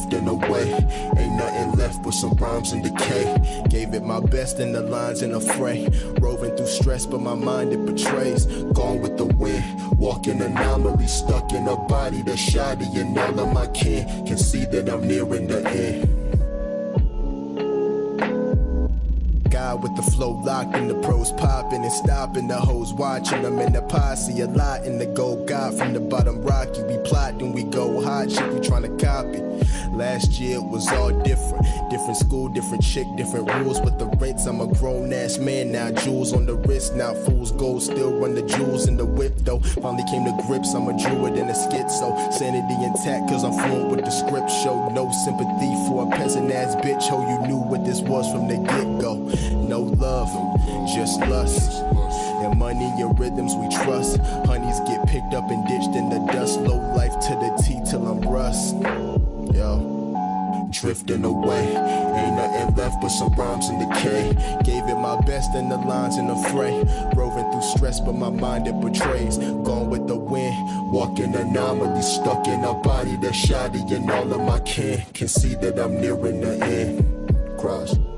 drifting away. Ain't nothing left but some rhymes and decay. Gave it my best in the lines in a fray. Roving through stress, but my mind it betrays. Gone with the wind, walking anomaly, stuck in a body that's shoddy, and all of my kin can see that I'm nearing the end. God with the flow locked and the pros popping and stopping, the hoes watching. I'm in the posse a lot in the gold god from the bottom rocky. We plot and we go hot shit, we tryna copy. Last year it was all different. Different school, different chick, different rules with the rents. I'm a grown ass man now, jewels on the wrist. Now fool's gold, still run the jewels in the whip though. Finally came to grips, I'm a druid and a schizo. Sanity intact cause I'm fluent with the script. Show no sympathy for a peasant ass bitch. Ho, you knew what this was from the get-go. No love, just lust. And money and rhythms we trust. Honeys get picked up and ditched in the dust. Low life to the T till I'm rust. Yo, drifting away. Ain't nothing left but some rhymes and decay. Gave it my best in the lines in the fray. Roving through stress, but my mind it betrays. Gone with the wind, walking anomaly, stuck in a body that's shoddy, and all of my kin can see that I'm nearing the end. Cross.